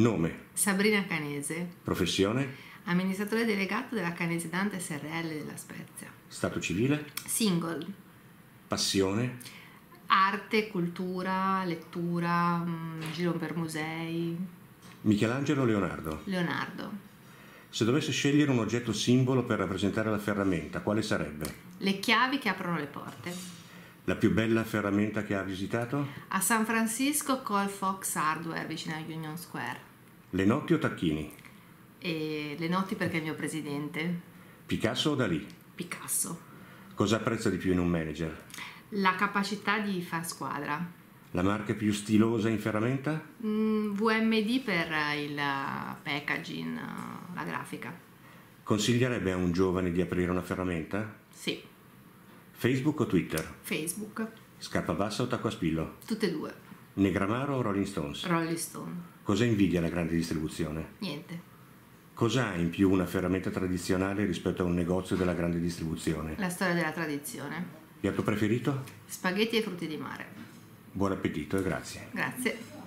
Nome? Sabrina Canese. Professione? Amministratore delegato della Canese Dante SRL della Spezia. Stato civile? Single. Passione? Arte, cultura, lettura, giro per musei. Michelangelo o Leonardo? Leonardo. Se dovesse scegliere un oggetto simbolo per rappresentare la ferramenta, quale sarebbe? Le chiavi che aprono le porte. La più bella ferramenta che ha visitato? A San Francisco, Colfax Hardware, vicino a Union Square. Le notti o tacchini? E le notti perché è il mio presidente. Picasso o Dalì? Picasso. Cosa apprezza di più in un manager? La capacità di far squadra. La marca più stilosa in ferramenta? VMD per il packaging, la grafica. Consiglierebbe a un giovane di aprire una ferramenta? Sì. Facebook o Twitter? Facebook. Scarpa bassa o tacco a spillo? Tutte e due. Negramaro o Rolling Stones? Rolling Stone. Cosa invidia la grande distribuzione? Niente. Cosa ha in più una ferramenta tradizionale rispetto a un negozio della grande distribuzione? La storia della tradizione. Piatto preferito? Spaghetti e frutti di mare. Buon appetito e grazie. Grazie.